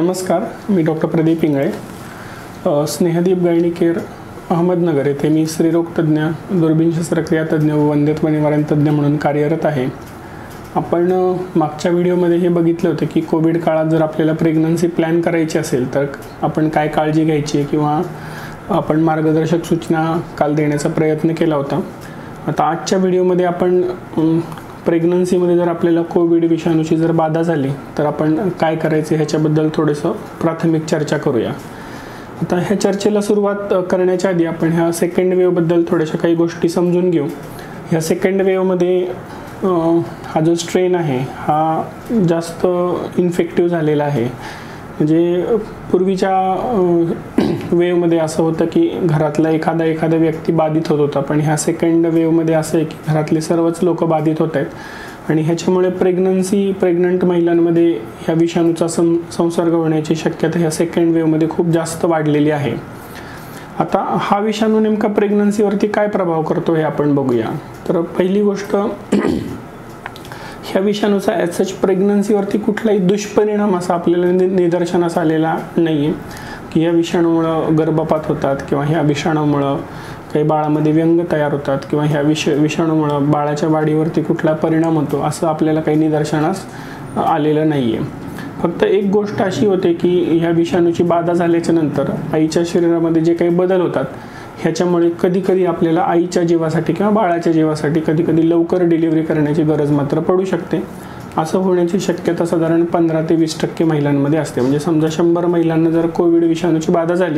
नमस्कार, मी doctor Pradeep Ingale, Snehdeep gynae care Ahmednagar येथे मी स्त्रीरोग तज्ञ, दुर्बीण शस्त्रक्रिया तज्ञ व वंध्यत्व निवारण तज्ञ म्हणून कार्यरत आहे. आपण मागच्या व्हिडिओमध्ये हे बघितलं होतं की कोविड काळात जर आपल्याला प्रेग्नन्सी प्लॅन करायची असेल तर आपण काय काळजी घ्यायची किंवा आपण मार्गदर्शक सूचना काल देण्याचा प्रयत्न केला होता. आता आजच्या व्हिडिओमध्ये आपण प्रेग्नन्सीमध्ये जर आपल्याला कोविड विषाणूची जर बाधा झाली तर आपण काय करायचे ह्याच्याबद्दल थोडंसं प्राथमिक चर्चा करूया. आता ह्या चर्चेला सुरुवात करण्याच्या आधी आपण ह्या सेकंड वेव्हबद्दल थोड्याशा काही गोष्टी समजून घेऊ. ह्या सेकंड वेव्हमध्ये हा जो स्ट्रेन आहे हा जास्त इन्फेक्टिव्ह झालेला आहे. म्हणजे पूर्वीच्या वेव्हमध्ये असं होतं की घरातला एखादा व्यक्ती बाधित होत होता, पण ह्या सेकंड वेव्हमध्ये असं आहे की घरातले सर्वच लोक बाधित होत आहेत आणि ह्याच्यामुळे प्रेग्नंट महिलांमध्ये ह्या विषाणूचा संसर्ग होण्याची शक्यता ह्या सेकंड वेव्हमध्ये खूप जास्त वाढलेली आहे. आता हा विषाणू नेमका प्रेग्नन्सीवरती काय प्रभाव करतो हे आपण बघूया. तर पहिली गोष्ट, ह्या विषाणूचा ॲज सच प्रेग्नन्सीवरती कुठलाही दुष्परिणाम असा आपल्याला निदर्शनास आलेला नाही आहे की ह्या विषाणूमुळं गर्भपात होतात किंवा ह्या विषाणूमुळं काही बाळामध्ये व्यंग तयार होतात किंवा ह्या विषाणूमुळं बाळाच्या वाढीवरती कुठला परिणाम होतो असं आपल्याला काही निदर्शनास आलेलं नाही आहे. फक्त एक गोष्ट अशी होते की ह्या विषाणूची बाधा झाल्याच्या नंतर आईच्या शरीरामध्ये जे काही बदल होतात ह्याच्यामुळे कधीकधी आपल्याला आईच्या जीवासाठी किंवा बाळाच्या जीवासाठी कधीकधी लवकर डिलिव्हरी करण्याची गरज मात्र पडू शकते. असं होण्याची शक्यता साधारण 15 ते 20% महिलांमध्ये असते. म्हणजे समजा 100 महिलांना जर कोविड विषाणूची बाधा झाली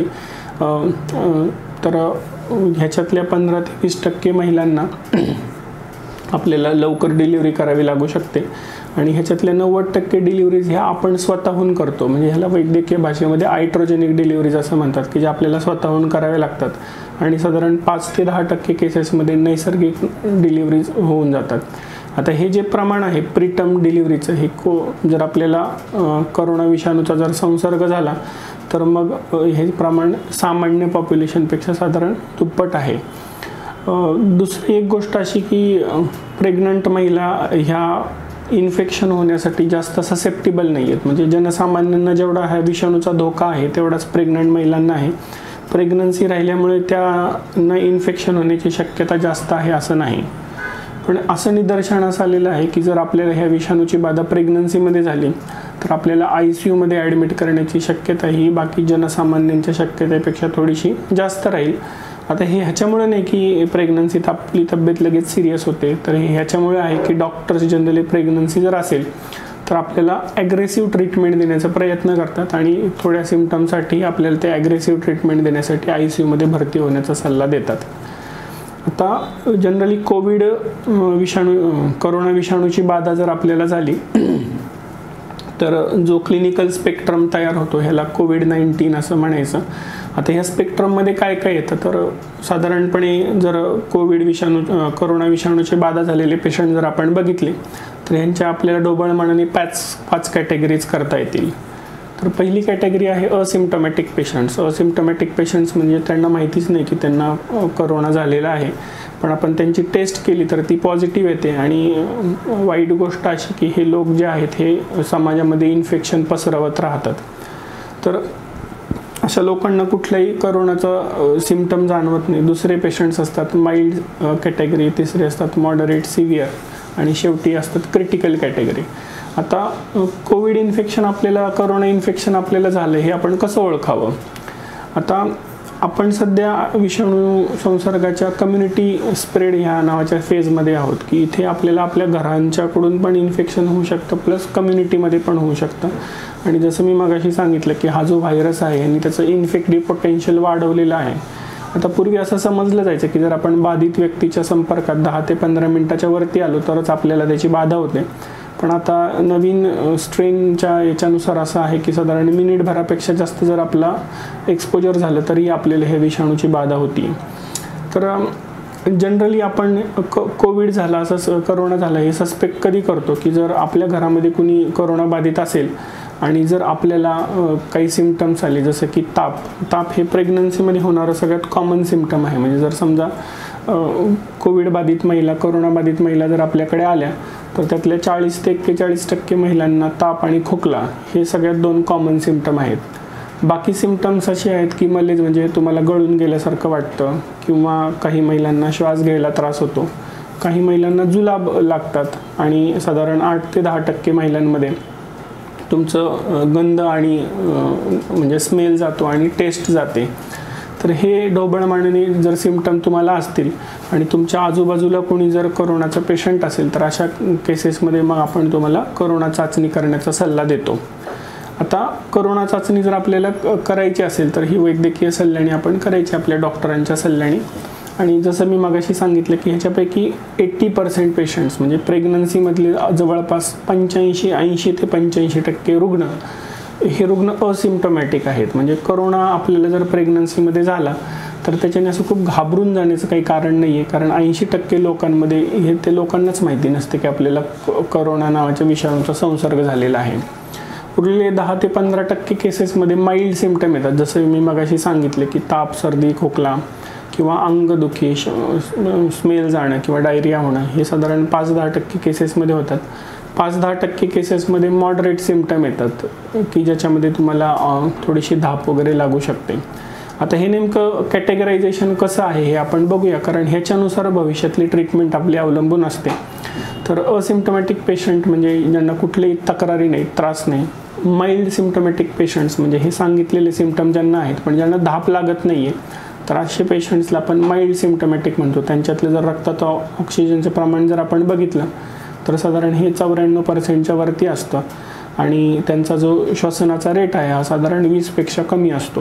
तर ह्याच्यातल्या 15 ते 20% महिलांना आपल्याला लवकर डिलिव्हरी करावी लागू शकते आणि ह्याच्यातल्या 90% डिलिव्हरीज ह्या आपण स्वतःहून करतो. म्हणजे ह्याला वैद्यकीय भाषेमध्ये आयट्रोजेनिक डिलिव्हरीज असं म्हणतात की जे आपल्याला स्वतःहून कराव्या लागतात आणि साधारण 5 ते 10% केसेसमध्ये नैसर्गिक डिलिव्हरीज होऊन जातात. आता हे जे प्रमाण आहे प्रीटर्म डिलिव्हरीचं हे जर आपल्याला करोना विषाणूचा जर संसर्ग झाला तर मग हे प्रमाण सामान्य पॉप्युलेशनपेक्षा साधारण दुप्पट आहे. दुसरी एक गोष्ट अशी की प्रेग्नंट महिला ह्या इन्फेक्शन होण्यासाठी जास्त ससेप्टिबल नाही आहेत. म्हणजे जनसामान्यांना जेवढा ह्या विषाणूचा धोका आहे तेवढाच प्रेग्नंट महिलांना आहे. प्रेग्नन्सी राहिल्यामुळे त्यांना इन्फेक्शन होण्याची शक्यता जास्त आहे असं नाही. पण असं निदर्शनास आलेलं आहे की जर आपल्याला ह्या विषाणूची बाधा प्रेग्नन्सीमध्ये झाली तर आपल्याला ICUमध्ये ॲडमिट करण्याची शक्यता ही बाकी जनसामान्यांच्या शक्यतेपेक्षा थोडीशी जास्त राहील. आता हे ह्याच्यामुळे नाही की प्रेग्नन्सीत आपली तब्येत लगेच सिरियस होते, तर हे ह्याच्यामुळे आहे की डॉक्टर्स जनरली प्रेग्नन्सी जर असेल तर आपल्याला ॲग्रेसिव्ह ट्रीटमेंट देण्याचा प्रयत्न करतात आणि थोड्या सिम्पटमसाठी आपल्याला ते ॲग्रेसिव्ह ट्रीटमेंट देण्यासाठी ICUमध्ये भरती होण्याचा सल्ला देतात. आता जनरली करोना विषाणूची बाधा जर आपल्याला झाली तर जो क्लिनिकल स्पेक्ट्रम तयार होतो ह्याला COVID-19 असं म्हणायचं. आता ह्या स्पेक्ट्रममध्ये काय काय येतं तर साधारणपणे जर करोना विषाणूची बाधा झालेले पेशंट जर आपण बघितले तर ह्यांच्या आपल्याला ढोबळमानाने 5 कॅटेगरीज करता येतील. तर पहिली कॅटेगरी आहे असिम्प्टोमॅटिक पेशंट्स. असिम्प्टोमॅटिक पेशंट्स म्हणजे त्यांना माहितीच नाही की त्यांना करोना झालेला आहे, पण आपण त्यांची टेस्ट केली तर ती पॉझिटिव्ह येते आणि वाईट गोष्ट अशी की हे लोक जे आहेत हे समाजामध्ये इन्फेक्शन पसरवत राहतात. तर अशा लोकांना कुठल्याही करोनाचा सिम्पटम जाणवत नाही. दुसरे पेशंट्स असतात माइल्ड कॅटेगरी, तिसरे असतात मॉडरेट सिव्हिअर आणि शेवटी असतात क्रिटिकल कॅटेगरी. आता करोना इन्फेक्शन आपल्याला झालं हे आपण कसं ओळखावं. आता आपण सध्या विषाणू संसर्गाच्या कम्युनिटी स्प्रेड ह्या नावाच्या फेजमध्ये आहोत की इथे आपल्याला आपल्या घरांच्याकडून पण इन्फेक्शन होऊ शकतं प्लस कम्युनिटीमध्ये पण होऊ शकतं. आणि जसं मी मगाशी सांगितलं की हा जो व्हायरस आहे आणि त्याचं इन्फेक्टिव्ह पोटेन्शियल वाढवलेलं आहे. आता पूर्वी असं समजलं जायचं की जर आपण बाधित व्यक्तीच्या संपर्कात 10 ते 15 मिनिटाच्या वरती आलो तरच आपल्याला त्याची बाधा होते, पण आता नवीन स्ट्रेनच्या याच्यानुसार असं आहे की साधारण मिनिटभरापेक्षा जास्त जर आपला एक्सपोजर झालं तरी आपल्याला हे विषाणूची बाधा होती. तर जनरली आपण कोविड झाला असं करोना झाला हे सस्पेक्ट कधी करतो की जर आपल्या घरामध्ये कुणी करोना बाधित असेल आणि जर आपल्याला काही सिम्पटम्स आले जसं की ताप हे प्रेग्नन्सीमध्ये होणारं सगळ्यात कॉमन सिम्पटम आहे. म्हणजे जर समजा कोविड बाधित महिला, करोना बाधित महिला जर आपल्याकडे आल्या तर त्यातल्या 40 ते 41% महिलांना ताप आणि खोकला हे सगळ्यात 2 कॉमन सिम्पटम आहेत. बाकी सिम्पटम्स असे आहेत की मलेज म्हणजे तुम्हाला गळून गेल्यासारखं वाटतं किंवा काही महिलांना श्वास घ्यायला त्रास होतो, काही महिलांना जुलाब लागतात आणि साधारण 8 ते 10% महिलांमध्ये तुमचं गंध आणि म्हणजे स्मेल जातो आणि टेस्ट जाते. तर हे ढोबळमानाने जर सिम्पटम तुम्हाला असतील आणि तुमच्या आजूबाजूला कोणी जर कोरोनाचा पेशंट असेल तर अशा केसेसमध्ये मग आपण तुम्हाला कोरोना चाचणी करण्याचा सल्ला देतो. आता कोरोना चाचणी जर आपल्याला करायची असेल तर ही वैद्यकीय सल्ल्याने आपण करायची, आपल्या डॉक्टरांच्या सल्ल्याने. आणि जसं मी मगाशी सांगितलं की ह्याच्यापैकी 80% पेशंट्स म्हणजे प्रेग्नन्सीमधले जवळपास 80 ते 85% रुग्ण हे रुग्ण असिम्प्टोमॅटिक आहेत. म्हणजे कोरोना आपल्याला जर प्रेग्नन्सीमध्ये झाला तर त्याच्याने असं खूप घाबरून जाण्याचं काही कारण नाही आहे, कारण 80% लोकांमध्ये हे ते लोकांनाच माहिती नसते की आपल्याला कोरोना नावाच्या विषाणूचा संसर्ग झालेला आहे. उरलेले 10 ते 15% केसेसमध्ये माइल्ड सिम्पटम येतात, जसं मी मगाशी सांगितले की ताप, सर्दी, खोकला किंवा अंगदुखी, स्मेल जाणं किंवा डायरिया होणं हे साधारण 5-10% केसेसमध्ये होतात. 5-10% केसेसमध्ये मॉडरेट सिम्पटम येतात की ज्याच्यामध्ये तुम्हाला थोडीशी धाप वगैरे लागू शकते. आता हे नेमकं कॅटेगरायझेशन कसं आहे हे आपण बघूया, कारण ह्याच्यानुसार भविष्यातली ट्रीटमेंट आपली अवलंबून असते. तर असिम्प्टोमॅटिक पेशंट म्हणजे ज्यांना कुठलीही तक्रारी नाही, त्रास नाही. माइल्ड सिम्प्टोमॅटिक पेशंट्स म्हणजे हे सांगितलेले सिम्पटम ज्यांना आहेत पण ज्यांना धाप लागत नाही आहे, तर असे पेशंट्सला आपण माइल्ड सिम्प्टोमॅटिक म्हणतो. त्यांच्यातलं जर रक्तात ऑक्सिजनचं प्रमाण जर आपण बघितलं तर साधारण हे 94% वरती असतं आणि त्यांचा जो श्वसनाचा रेट आहे हा साधारण 20पेक्षा कमी असतो.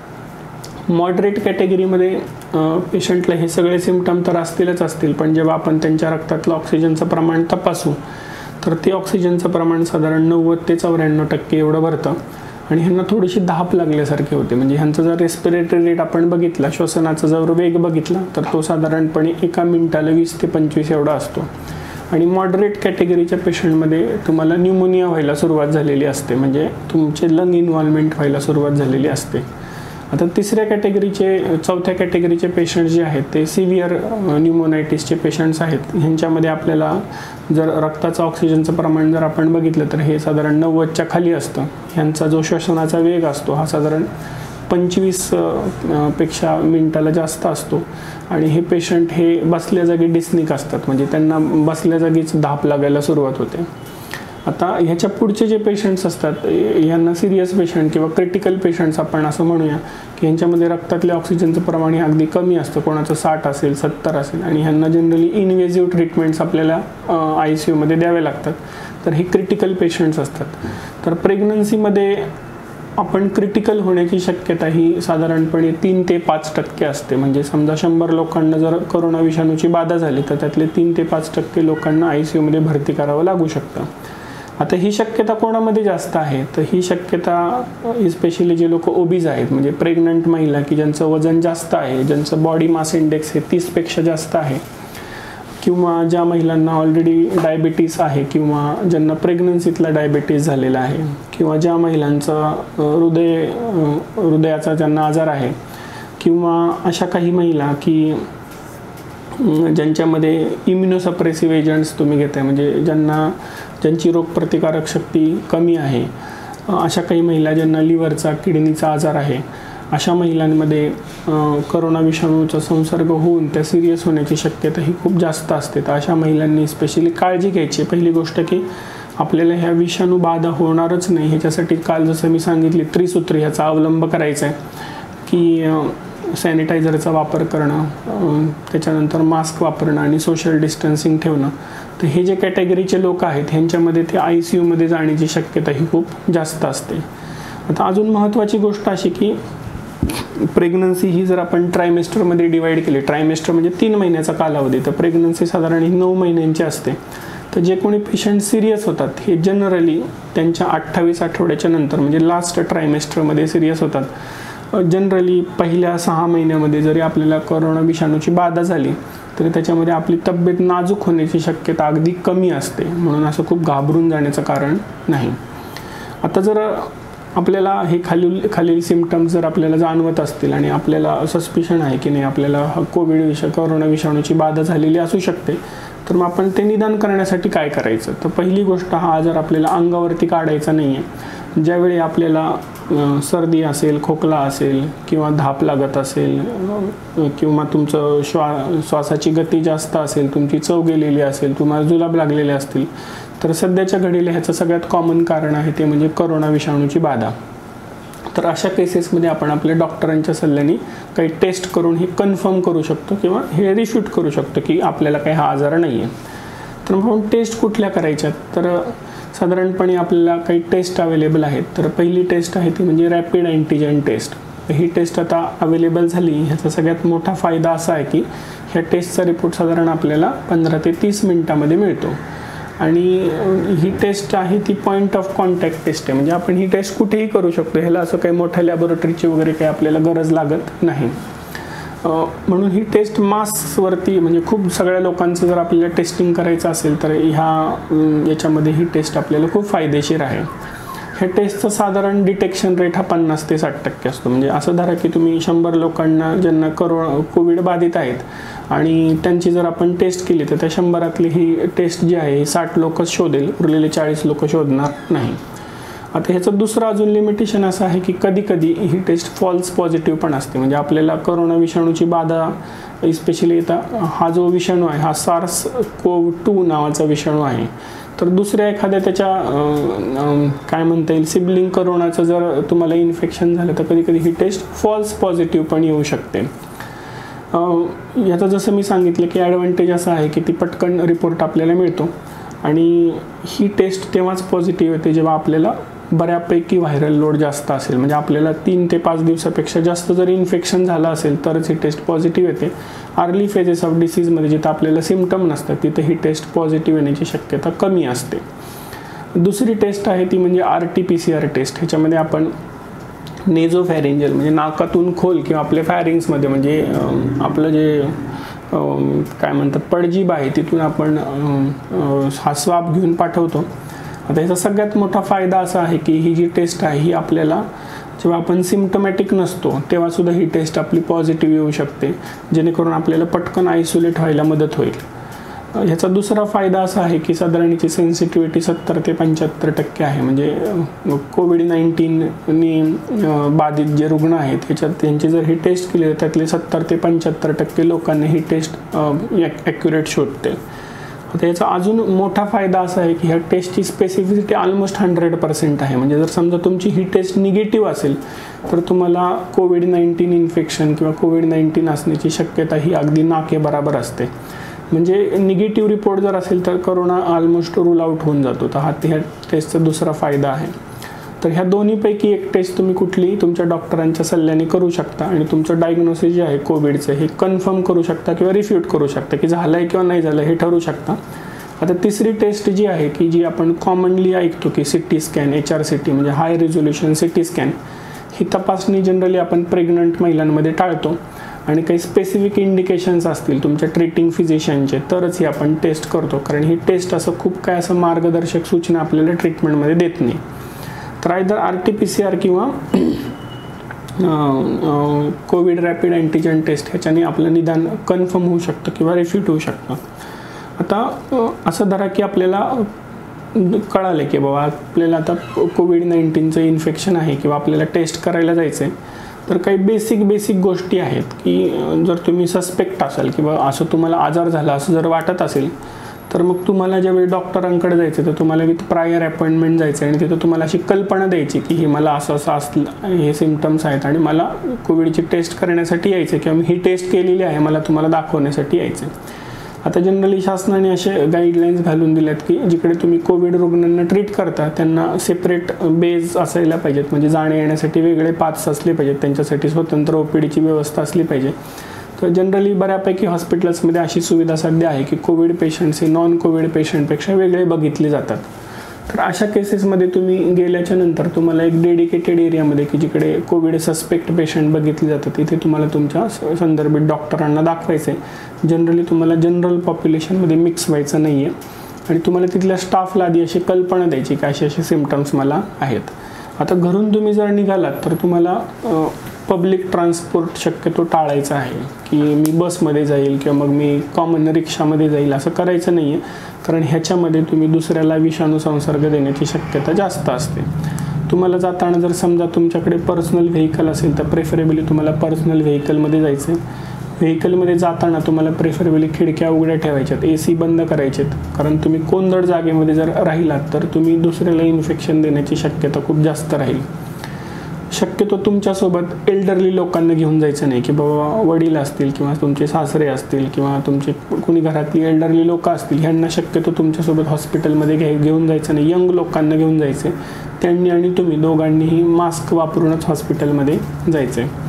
मॉडरेट कॅटेगरीमध्ये पेशंटला हे सगळे सिम्पटम तर असतील, पण जेव्हा आपण त्यांच्या रक्तातलं ऑक्सिजनचं प्रमाण तपासू तर ते ऑक्सिजनचं प्रमाण साधारण 90 ते 94% एवढं भरतं आणि ह्यांना थोडीशी धाप लागल्यासारखी होते. म्हणजे ह्यांचा जर रेस्पिरेटरी रेट आपण बघितला, श्वसनाचा जर वेग बघितला तर तो साधारणपणे 1 मिनिटाला 20 ते 25 एवढा असतो. आणि मॉडरेट कॅटेगरीच्या पेशंटमध्ये तुम्हाला न्यूमोनिया व्हायला सुरुवात झालेली असते, म्हणजे तुमचे लंग इन्व्हॉल्वमेंट व्हायला सुरुवात झालेली असते. आता चौथ्या कॅटेगरीचे पेशंट्स जे आहेत ते सिव्हिअर न्यूमोनायटिसचे पेशंट्स आहेत. ह्यांच्यामध्ये आपल्याला जर रक्ताचं ऑक्सिजनचं प्रमाण जर आपण बघितलं तर हे साधारण 90च्या खाली असतं. ह्यांचा जो श्वसनाचा वेग असतो हा साधारण 25 पेक्षा मिनिटाला जास्त असतो आणि हे पेशंट हे बसल्या जागी डिस्निक असतात, म्हणजे त्यांना बसल्या जागीच धाप लागायला सुरुवात होते. आता ह्याच्या पुढचे जे पेशंट्स असतात यांना सिरियस पेशंट किंवा क्रिटिकल पेशंट्स आपण असं म्हणूया की ह्यांच्यामध्ये रक्तातले ऑक्सिजनचं प्रमाण हे अगदी कमी असतं, कोणाचं 60 असेल, 70 असेल आणि ह्यांना जनरली इनवेजिव्ह ट्रीटमेंट्स आपल्याला ICUमध्ये द्यावे लागतात. तर हे क्रिटिकल पेशंट्स असतात. तर प्रेग्नन्सीमध्ये आपण क्रिटिकल होण्याची शक्यता ही साधारणपणे 3 ते 5% असते. म्हणजे समजा 100 लोकांना जर कोरोना विषाणूची बाधा झाली तर त्यातले 3 ते 5% लोकांना ICUमध्ये भरती करावं लागू शकतं. आता ही शक्यता कोणामध्ये जास्त आहे तर ही शक्यता स्पेशली जे लोक ओबीज आहेत, म्हणजे प्रेग्नंट महिला की ज्यांचं वजन जास्त आहे, ज्यांचं बॉडी मास इंडेक्स हे 30पेक्षा जास्त आहे, किंवा ज्या महिलांना ऑलरेडी डायबिटीस आहे किंवा ज्यांना प्रेग्नन्सीतला डायबिटीस झालेला आहे, किंवा ज्या महिलांचा हृदयाचा ज्यांना आजार आहे, किंवा अशा काही महिला की ज्यांच्यामध्ये इम्युनोसप्रेसिव्ह एजंट्स तुम्ही घेताय, म्हणजे ज्यांची रोगप्रतिकारक शक्ती कमी आहे, अशा काही महिला ज्यांना लिव्हरचा, किडनीचा आजार आहे, अशा महिलांमध्ये कोरोना विषाणूचा संसर्ग होऊन त्या सिरियस होण्याची शक्यता ही खूप जास्त असते. तर अशा महिलांनी स्पेशली काळजी घ्यायची. पहिली गोष्ट की आपल्याला ह्या विषाणू बाधा होणारच नाही ह्याच्यासाठी काल जसं मी सांगितली त्रिसूत्री ह्याचा अवलंब करायचा आहे की सॅनिटायझरचा वापर करणं, त्याच्यानंतर मास्क वापरणं आणि सोशल डिस्टन्सिंग ठेवणं. तर हे जे कॅटेगरीचे लोक आहेत ह्यांच्यामध्ये ते ICUमध्ये जाण्याची शक्यता ही खूप जास्त असते. आता अजून महत्त्वाची गोष्ट अशी की प्रेग्नन्सी ही जर आपण ट्रायमेस्टरमध्ये डिवाईड केली, ट्रायमेस्टर म्हणजे 3 महिन्याचा कालावधी, तर प्रेग्नन्सी साधारण 9 महिन्यांची असते. तर जे कोणी पेशंट सिरियस होतात हे जनरली त्यांच्या 28 आठवड्याच्या नंतर म्हणजे लास्ट ट्रायमेस्टरमध्ये सिरियस होतात. जनरली पहिल्या 6 महिन्यामध्ये जरी आपल्याला कोरोना विषाणूची बाधा झाली तरी त्याच्यामध्ये आपली तब्येत नाजूक होण्याची शक्यता अगदी कमी असते, म्हणून असं खूप घाबरून जाण्याचं कारण नाही. आता जर आपल्याला हे खालील सिम्पटम्स जर आपल्याला जाणवत असतील आणि आपल्याला सस्पिशन आहे की नाही आपल्याला कोरोना विषाणूची बाधा झालेली असू शकते, तर मग आपण ते निदान करण्यासाठी काय करायचं? तर पहिली गोष्ट, हा आजार आपल्याला अंगावरती काढायचा नाही आहे. ज्यावेळी आपल्याला सर्दी असेल, खोकला असेल किंवा धाप लागत असेल किंवा तुमचं श्वासाची गती जास्त असेल, तुमची चव गेलेली असेल, तुम्हाला जुलाब लागलेले असतील, तर सध्याच्या घडीला ह्याचं सगळ्यात कॉमन कारण आहे ते म्हणजे कोरोना विषाणूची बाधा. तर अशा केसेसमध्ये आपण आपल्या डॉक्टरांच्या सल्ल्याने काही टेस्ट करून हे कन्फर्म करू शकतो किंवा हे रिफ्यूट करू शकतो की आपल्याला काही हा आजार नाही आहे. तर मग टेस्ट कुठल्या करायच्यात? तर साधारणपणे आपल्याला काही टेस्ट अवेलेबल आहेत. तर पहिली टेस्ट आहे ती म्हणजे रॅपिड अँटीजन टेस्ट. ही टेस्ट आता अवेलेबल झाली. ह्याचा सगळ्यात मोठा फायदा असा आहे की ह्या टेस्टचा रिपोर्ट साधारण आपल्याला 15 ते 30 मिनिटामध्ये मिळतो. आणि ही टेस्ट आहे ती पॉईंट ऑफ कॉन्टॅक्ट टेस्ट आहे. म्हणजे आपण ही टेस्ट कुठेही करू शकतो. ह्याला असं काही मोठ्या लॅबोरेटरीची वगैरे काही आपल्याला गरज लागत नाही. म्हणून ही टेस्ट मासवरती म्हणजे खूप सगळ्या लोकांचं जर आपल्याला टेस्टिंग करायचं असेल तर याच्यामध्ये ही टेस्ट आपल्याला खूप फायदेशीर आहे. ह्या टेस्टचं साधारण डिटेक्शन रेट हा 50 ते 60% असतो. म्हणजे असं धरा की तुम्ही 100 लोकांना ज्यांना कोविड बाधित आहेत आणि त्यांची जर आपण टेस्ट केली तर त्या 100रातली ही टेस्ट जी आहे 60 लोकच शोधेल, उरलेले 40 लोक शोधणार नाही. आता ह्याचं दुसरं अजून लिमिटेशन असं आहे की कधी कधी ही टेस्ट फॉल्स पॉझिटिव्ह पण असते. म्हणजे आपल्याला कोरोना विषाणूची बाधा इस्पेशली हा जो विषाणू आहे हा SARS-CoV-2 नावाचा विषाणू आहे. तर दुसऱ्या एखाद्या त्याच्या काय म्हणता येईल सिबलिंग कोरोनाचं जर तुम्हाला इन्फेक्शन झालं तर कधी कधी ही टेस्ट फॉल्स पॉझिटिव्ह पण येऊ शकते. याचं जसं मी सांगितलं की ॲडव्हान्टेज असं आहे की ती पटकन रिपोर्ट आपल्याला मिळतो आणि ही टेस्ट तेव्हाच पॉझिटिव्ह येते जेव्हा आपल्याला बऱ्यापैकी व्हायरल लोड जास्त असेल. म्हणजे आपल्याला 3 ते 5 दिवसापेक्षा जास्त जर इन्फेक्शन झालं असेल तरच ही टेस्ट पॉझिटिव्ह येते. अर्ली फेजेस ऑफ डिसीजमध्ये जिथं आपल्याला सिम्पटम नसतात तिथं ही टेस्ट पॉझिटिव्ह येण्याची शक्यता कमी असते. दुसरी टेस्ट आहे ती म्हणजे RT-PCR टेस्ट. ह्याच्यामध्ये आपण नेझोफॅरिंजियल म्हणजे नाकातून खोल किंवा आपल्या फॅरिंग्समध्ये म्हणजे आपलं जे काय म्हणतात पडजीभ आहे तिथून आपण हा स्वाब घेऊन पाठवतो. आता ह्याचा सगळ्यात मोठा फायदा असा आहे की ही जी टेस्ट आहे ही आपल्याला जेव्हा आपण सिम्पटमॅटिक नसतो तेव्हा सुद्धा ही टेस्ट आपली पॉझिटिव्ह येऊ शकते, जेणेकरून आपल्याला पटकन आयसोलेट व्हायला मदत होईल. ह्याचा दुसरा फायदा असा आहे की साधारण याची सेन्सिटिव्हिटी 70 ते 75% आहे. म्हणजे कोविड-19ने बाधित जे रुग्ण आहेत त्यांची जर ही टेस्ट केली तर त्यातले 70 ते 75% लोकांना ही टेस्ट ॲक्युरेट शोधते. आता याचा अजून मोठा फायदा असा आहे की ह्या टेस्टची स्पेसिफिसिटी ऑलमोस्ट 100% आहे. म्हणजे जर समजा तुमची ही टेस्ट निगेटिव्ह असेल तर तुम्हाला कोविड-19 इन्फेक्शन किंवा कोविड-19 असण्याची शक्यता ही अगदी नाके बराबर असते. म्हणजे निगेटिव्ह रिपोर्ट जर असेल तर कोरोना ऑलमोस्ट रूल आउट होऊन जातो. तर ह्या टेस्टचा दुसरा फायदा आहे. तर ह्या दोन्हीपैकी एक टेस्ट तुम्ही कुठली तुमच्या डॉक्टरांच्या सल्ल्याने करू शकता आणि तुमचं डायग्नोसिस जे आहे कोविडचं हे कन्फर्म करू शकता किंवा रिफ्यूट करू शकता की झालं आहे किंवा नाही झालं हे ठरवू शकता. आता तिसरी टेस्ट जी आहे की जी आपण कॉमनली ऐकतो की CT स्कॅन, HRCT म्हणजे हाय रिझोल्युशन CT स्कॅन, ही तपासणी जनरली आपण प्रेग्नंट महिलांमध्ये टाळतो आणि काही स्पेसिफिक इंडिकेशन्स असतील तुमच्या ट्रीटिंग फिजिशियनचे तरच ही आपण टेस्ट करतो. कारण ही टेस्ट असं खूप काय असं मार्गदर्शक सूचना आपल्याला ट्रीटमेंटमध्ये देत नाही. तर आयदर RT-PCR किंवा कोविड रॅपिड अँटीजन टेस्ट ह्याच्याने आपलं निदान कन्फर्म होऊ शकतं किंवा रिफ्यूट होऊ शकतं. आता असं धरा की आपल्याला कळालं की बाबा आपल्याला आता कोविड-19चं इन्फेक्शन आहे किंवा आपल्याला टेस्ट करायला जायचं आहे. तर काही बेसिक गोष्टी आहेत की जर तुम्ही सस्पेक्ट असाल किंवा असं तुम्हाला आजार झाला असं जर वाटत असेल तर मग तुम्हाला ज्यावेळी डॉक्टरांकडे जायचं तर तुम्हाला विथ प्रायर अपॉइंटमेंट जायचं आणि तिथं तुम्हाला अशी कल्पना द्यायची की ही मला असं असलं हे सिम्पटम्स आहेत आणि मला कोविडची टेस्ट करण्यासाठी यायचं किंवा मी ही टेस्ट केलेली आहे मला तुम्हाला दाखवण्यासाठी यायचं. आता जनरली शासनाने असे गाईडलाईन्स घालून दिल्यात की जिकडे तुम्ही कोविड रुग्णांना ट्रीट करता त्यांना सेपरेट बेज असायला पाहिजेत. म्हणजे जाण्या येण्यासाठी वेगळे पाथ्स असले पाहिजेत, त्यांच्यासाठी स्वतंत्र OPDची व्यवस्था असली पाहिजे. तर जनरली बऱ्यापैकी हॉस्पिटल्समध्ये अशी सुविधा सध्या आहे की कोविड पेशंट्स हे नॉन कोविड पेशंटपेक्षा वेगळे बघितले जातात. तर अशा केसेसमध्ये तुम्ही गेल्याच्या नंतर तुम्हाला एक डेडिकेटेड एरियामध्ये की जिकडे कोविड सस्पेक्ट पेशंट बघितले जातात तिथे तुम्हाला तुमच्या संदर्भित डॉक्टरांना दाखवायचं आहे. जनरली तुम्हाला जनरल पॉप्युलेशनमध्ये मिक्स व्हायचं नाही आहे आणि तुम्हाला तिथल्या स्टाफला आधी अशी कल्पना द्यायची की असे सिम्पटम्स मला आहेत. आता घरून तुम्ही जर निघालात तर तुम्हाला पब्लिक ट्रान्सपोर्ट शक्यतो टाळायचं आहे, की मी बसमध्ये जाईल किंवा मग मी कॉमन रिक्षामध्ये जाईल असं करायचं नाही आहे, कारण ह्याच्यामध्ये तुम्ही दुसऱ्याला विषाणू संसर्ग देण्याची शक्यता जास्त असते. तुम्हाला जाताना जर समजा तुमच्याकडे पर्सनल व्हेकल असेल तर प्रेफरेबली तुम्हाला पर्सनल व्हेकलमध्ये जायचं आहे. व्हेकलमध्ये जाताना तुम्हाला प्रेफरेबली खिडक्या उघड्या ठेवायच्यात, AC बंद करायचेत, कारण तुम्ही कोंदट जागेमध्ये जर राहिलात तर तुम्ही दुसऱ्याला इन्फेक्शन देण्याची शक्यता खूप जास्त राहील. शक्यतो तुमच्यासोबत एल्डरली लोकांना घेऊन जायचं नाही, की बाबा वडील असतील किंवा तुमचे सासरे असतील किंवा तुमचे कोणी घरातली एल्डरली लोक असतील, ह्यांना शक्यतो तुमच्यासोबत हॉस्पिटलमध्ये घेऊन जायचं नाही. यंग लोकांना घेऊन जायचं आहे. त्यांनी आणि तुम्ही दोघांनीही मास्क वापरूनच हॉस्पिटलमध्ये जायचं आहे.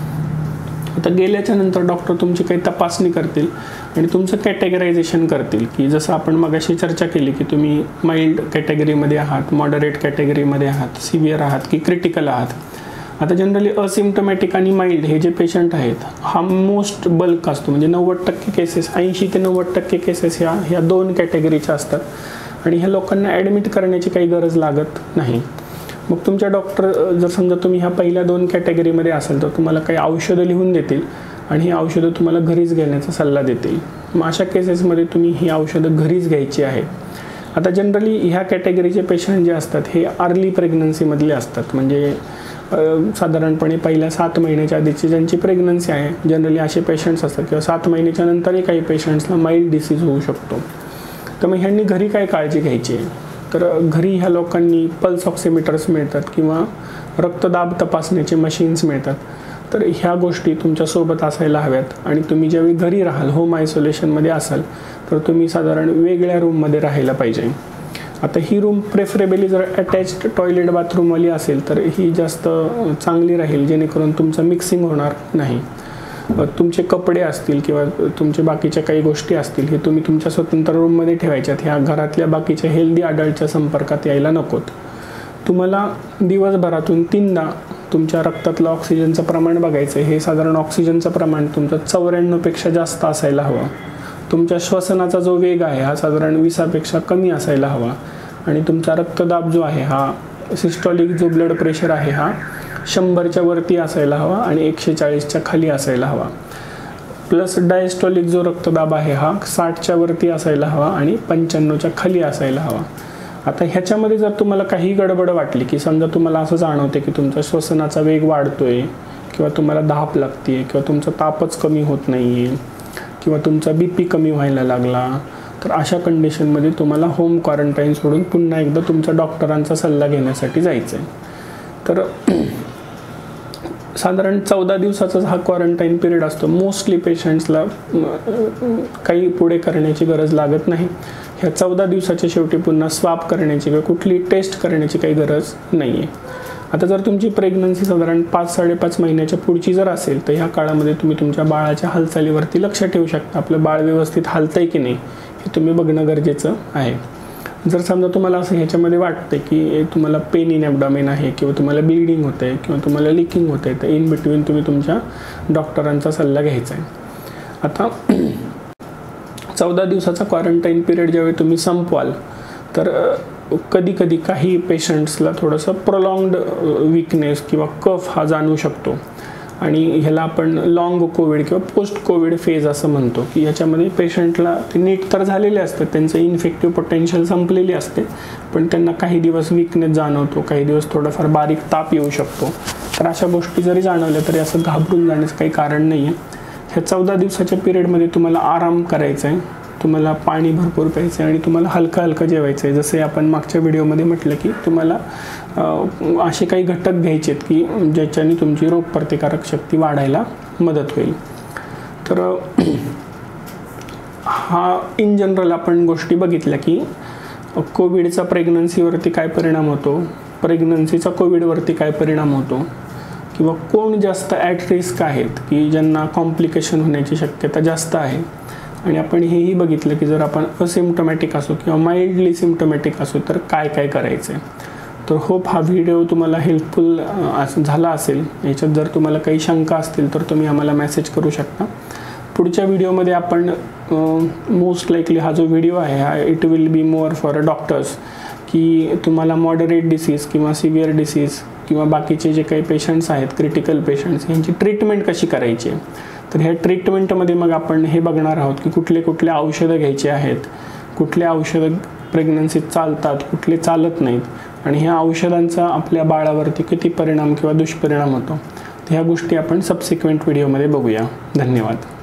आता गेल्याच्या नंतर डॉक्टर तुमची काही तपासणी करतील आणि तुमचं कॅटेगरायझेशन करतील, की जसं आपण मगाशी चर्चा केली की तुम्ही माइल्ड कॅटेगरीमध्ये आहात, मॉडरेट कॅटेगरीमध्ये आहात, सिव्हिअर आहात की क्रिटिकल आहात. आता जनरली असिम्प्टोमॅटिक आणि माइल्ड हे जे पेशंट आहेत हा मोस्ट बल्क असतो, म्हणजे 90% केसेस, 80 ते 90% केसेस ह्या 2 कॅटेगरीच्या असतात आणि ह्या लोकांना ॲडमिट करण्याची काही गरज लागत नाही. मग तुमच्या डॉक्टर जर समजा तुम्ही ह्या पहिल्या 2 कॅटेगरीमध्ये असाल तर तुम्हाला काही औषधं लिहून देतील आणि ही औषधं तुम्हाला घरीच घेण्याचा सल्ला देतील. मग अशा केसेसमध्ये तुम्ही ही औषधं घरीच घ्यायची आहेत. आता जनरली ह्या कॅटेगरीचे पेशंट जे असतात हे अर्ली प्रेग्नन्सीमधले असतात, म्हणजे साधारणपणे पहिल्या 7 महिन्याच्या आधीची ज्यांची प्रेग्नन्सी आहे जनरली असे पेशंट्स असतात, किंवा 7 महिन्याच्या नंतरही काही पेशंट्सला माइल्ड डिसीज होऊ शकतो. तर मग ह्यांनी घरी काय काळजी घ्यायची आहे, तर घरी ह्या लोकांनी पल्स ऑक्सिमीटर्स मिळतात किंवा रक्तदाब तपासण्याचे मशीन्स मिळतात. तर ह्या गोष्टी तुमच्यासोबत असायला हव्यात आणि तुम्ही ज्यावेळी घरी राहाल, होम आयसोलेशनमध्ये असाल तर तुम्ही साधारण वेगळ्या रूममध्ये राहायला पाहिजे. आता ही रूम प्रेफरेबली जर अटॅच्ड टॉयलेट बाथरूमवाली असेल तर ही जास्त चांगली राहील, जेणेकरून तुमचं मिक्सिंग होणार नाही. तुमचे कपडे असतील किंवा तुमचे बाकीच्या काही गोष्टी असतील हे तुम्ही तुमच्या स्वतंत्र रूममध्ये ठेवायच्यात, ह्या घरातल्या बाकीच्या हेल्दी अडल्टच्या संपर्कात यायला नकोत. तुम्हाला दिवसभरातून 3दा तुमच्या रक्तातलं ऑक्सिजनचं प्रमाण बघायचं. हे साधारण ऑक्सिजनचं प्रमाण तुमचं 94पेक्षा जास्त असायला हवं. तुमच्या श्वसनाचा जो वेग आहे हा साधारण 20पेक्षा कमी असायला हवा आणि तुमचा रक्तदाब जो आहे हा सिस्टॉलिक जो ब्लड प्रेशर आहे हा 100च्या वरती असायला हवा आणि 140च्या खाली असायला हवा. प्लस डायस्टॉलिक जो रक्तदाब आहे हा 60च्या वरती असायला हवा आणि 95च्या खाली असायला हवा. आता ह्याच्यामध्ये जर तुम्हाला काही गडबड वाटली, की समजा तुम्हाला असं जाणवते की तुमचा श्वसनाचा वेग वाढतोय किंवा तुम्हाला धाप लागते किंवा तुमचा तापच कमी होत नाही आहे किंवा तुमचा BP कमी व्हायला लागला, तर अशा कंडिशनमध्ये तुम्हाला होम क्वारंटाईन सोडून पुन्हा एकदा तुमच्या डॉक्टरांचा सल्ला घेण्यासाठी जायचं आहे. तर साधारण 14 दिवसाचाच हा क्वारंटाईन पिरियड असतो. मोस्टली पेशंट्सला काही पुढे करण्याची गरज लागत नाही. ह्या 14 दिवसाच्या शेवटी पुन्हा स्वाप करण्याची किंवा कुठली टेस्ट करण्याची काही गरज नाही आहे. आता जर तुमची प्रेग्नन्सी साधारण 5-5.5 महिन्याच्या पुढची जर असेल तर ह्या काळामध्ये तुम्ही तुमच्या बाळाच्या हालचालीवरती लक्ष ठेवू शकता. आपलं बाळ व्यवस्थित हालतंय की नाही हे तुम्ही बघणं गरजेचं आहे. जर समजा तुम्हाला असं ह्याच्यामध्ये वाटतं की तुम्हाला पेन इन ॲबडॉमेन आहे किंवा तुम्हाला ब्लिडिंग होतं आहे किंवा तुम्हाला लिकिंग होतं आहे, तर इन बिटवीन तुम्ही तुमच्या डॉक्टरांचा सल्ला घ्यायचा आहे. आता 14 दिवसाचा क्वारंटाईन पिरियड ज्यावेळी तुम्ही संपवाल तर कधी कधी काही पेशंट्सला थोडंसं प्रोलॉंग्ड वीकनेस किंवा कफ हा जाणवू शकतो आणि ह्याला आपण लॉंग कोविड किंवा पोस्ट कोविड फेज असं म्हणतो, की ह्याच्यामध्ये पेशंटला ते नीट तर झालेले असतात, त्यांचं इन्फेक्टिव्ह पोटेन्शियल संपलेली असते, पण त्यांना काही दिवस वीकनेस जाणवतो, काही दिवस थोडाफार बारीक ताप येऊ शकतो. तर अशा गोष्टी जरी जाणवल्या तरी असं घाबरून जाण्याचं काही कारण नाही आहे. ह्या 14 दिवसाच्या पिरियडमध्ये तुम्हाला आराम करायचा आहे, तुम्हाला पाणी भरपूर प्यायचं आहे आणि तुम्हाला हलकं हलकं जेवायचं आहे. जसे आपण मागच्या व्हिडिओमध्ये म्हटलं की तुम्हाला असे काही घटक घ्यायचे आहेत की ज्याच्याने तुमची रोगप्रतिकारक शक्ती वाढायला मदत होईल. तर हा इन जनरल आपण गोष्टी बघितल्या की कोविडचा प्रेग्नन्सीवरती काय परिणाम होतो, प्रेग्नन्सीचा कोविडवरती काय परिणाम होतो, किंवा कोण जास्त ॲट रिस्क आहेत की ज्यांना कॉम्प्लिकेशन होण्याची शक्यता जास्त आहे. आणि आपण हेही बघितलं की जर आपण असिम्प्टोमॅटिक असो किंवा माइल्डली सिम्प्टोमॅटिक असो तर काय काय करायचं आहे. तर होप हा व्हिडिओ तुम्हाला हेल्पफुल झाला असेल. याच्यात जर तुम्हाला काही शंका असतील तर तुम्ही आम्हाला मेसेज करू शकता. पुढच्या व्हिडिओमध्ये आपण मोस्ट लाईकली हा जो व्हिडिओ आहे हा it will be more for doctors, की तुम्हाला मॉडरेट डिसीज किंवा सिव्हिअर डिसीज किंवा बाकीचे जे काही पेशंट्स आहेत, क्रिटिकल पेशंट्स, यांची ट्रीटमेंट कशी करायची आहे. तर ह्या ट्रीटमेंटमध्ये मग आपण हे बघणार आहोत की कुठले कुठले औषधं घ्यायचे आहेत, कुठले औषधं प्रेग्नन्सीत चालतात, कुठले चालत नाहीत आणि ह्या औषधांचा आपल्या बाळावरती किती परिणाम किंवा दुष्परिणाम होतो. तर ह्या गोष्टी आपण सबसिक्वेंट व्हिडिओमध्ये बघूया. धन्यवाद.